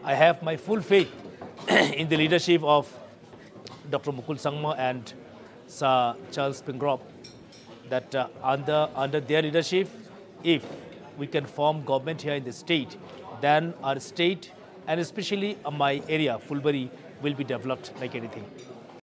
I have my full faith in the leadership of Dr. Mukul Sangma and Sir Charles Pingrop that under their leadership, if we can form government here in the state, then our state and especially my area, Fulbari, will be developed like anything.